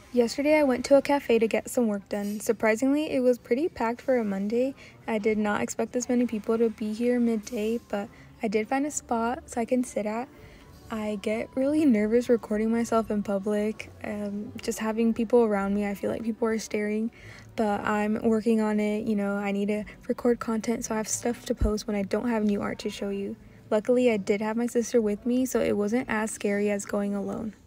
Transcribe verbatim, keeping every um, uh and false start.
Yesterday I went to a cafe to get some work done. Surprisingly, it was pretty packed for a Monday. I did not expect this many people to be here midday, but I did find a spot so I can sit at. I get really nervous recording myself in public. Um, just having people around me, I feel like people are staring, but I'm working on it. You know, I need to record content so I have stuff to post when I don't have new art to show you. Luckily, I did have my sister with me, so it wasn't as scary as going alone.